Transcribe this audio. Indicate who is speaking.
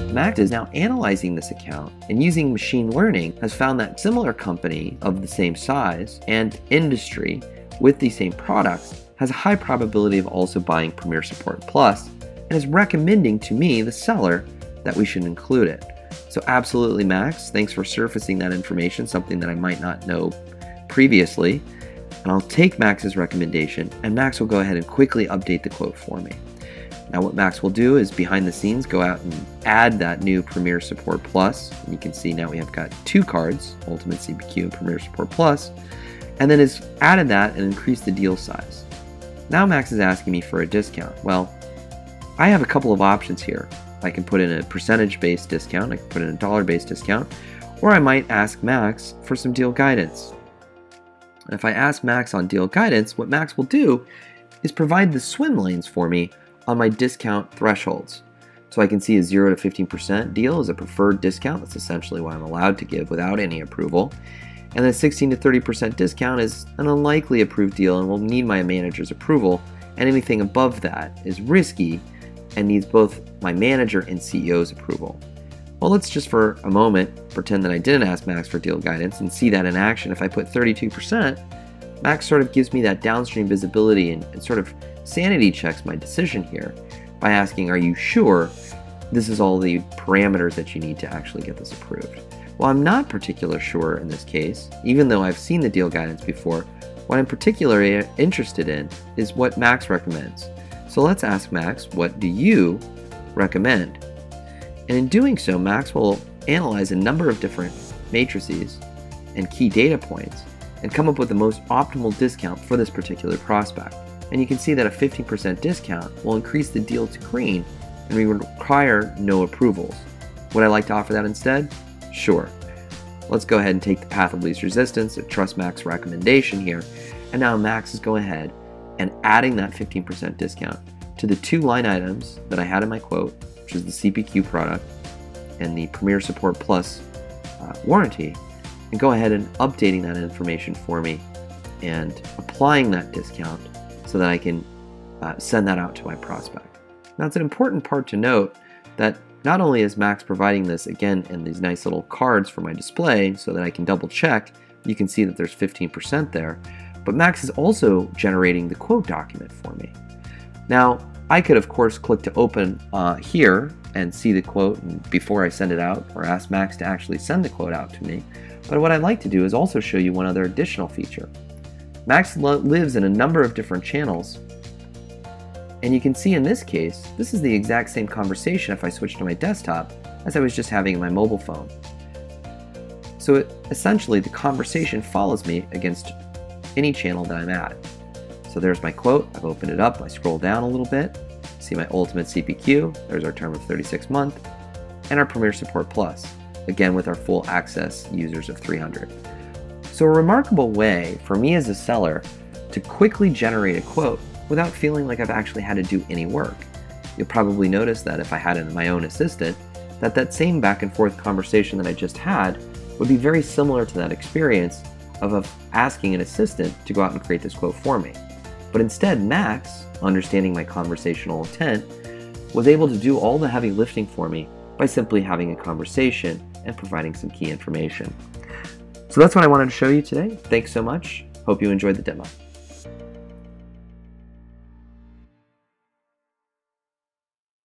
Speaker 1: Max is now analyzing this account and using machine learning has found that similar company of the same size and industry with the same products has a high probability of also buying Premier Support Plus and is recommending to me, the seller, that we should include it. So absolutely, Max, thanks for surfacing that information, something that I might not know previously. And I'll take Max's recommendation, and Max will go ahead and quickly update the quote for me. Now what Max will do is behind the scenes go out and add that new Premier Support Plus. And you can see now we have got 2 cards, Ultimate CPQ and Premier Support Plus, and then has added that and increased the deal size. Now Max is asking me for a discount. Well, I have a couple of options here. I can put in a percentage-based discount, I can put in a dollar-based discount, or I might ask Max for some deal guidance. If I ask Max on deal guidance, what Max will do is provide the swim lanes for me on my discount thresholds. So I can see a 0 to 15% deal is a preferred discount. That's essentially what I'm allowed to give without any approval. And then 16 to 30% discount is an unlikely approved deal and will need my manager's approval. And anything above that is risky and needs both my manager and CEO's approval. Well, let's just for a moment pretend that I didn't ask Max for deal guidance and see that in action. If I put 32%, Max sort of gives me that downstream visibility and sort of sanity checks my decision here by asking, are you sure this is all the parameters that you need to actually get this approved? Well, I'm not particularly sure in this case, even though I've seen the deal guidance before. What I'm particularly interested in is what Max recommends. So let's ask Max, what do you recommend? And in doing so, Max will analyze a number of different matrices and key data points and come up with the most optimal discount for this particular prospect. And you can see that a 15% discount will increase the deal to green and we require no approvals. Would I like to offer that instead? Sure. Let's go ahead and take the path of least resistance, a trust Max recommendation here. And now Max is going ahead and adding that 15% discount to the 2 line items that I had in my quote, which is the CPQ product and the Premier Support Plus warranty, and go ahead and updating that information for me and applying that discount so that I can send that out to my prospect. Now it's an important part to note that not only is Max providing this again in these nice little cards for my display so that I can double check, you can see that there's 15% there, but Max is also generating the quote document for me. Now I could of course click to open here and see the quote before I send it out or ask Max to actually send the quote out to me, but what I'd like to do is also show you one other additional feature. Max lives in a number of different channels, and you can see in this case, this is the exact same conversation if I switch to my desktop as I was just having in my mobile phone. So essentially the conversation follows me against any channel that I'm at. So there's my quote, I've opened it up, I scroll down a little bit, see my Ultimate CPQ, there's our term of 36 month, and our Premier Support Plus, again with our full access users of 300. So a remarkable way for me as a seller to quickly generate a quote without feeling like I've actually had to do any work. You'll probably notice that if I had my own assistant, that same back and forth conversation that I just had would be very similar to that experience of asking an assistant to go out and create this quote for me. But instead, Max, understanding my conversational intent, was able to do all the heavy lifting for me by simply having a conversation and providing some key information. So that's what I wanted to show you today. Thanks so much. Hope you enjoyed the demo.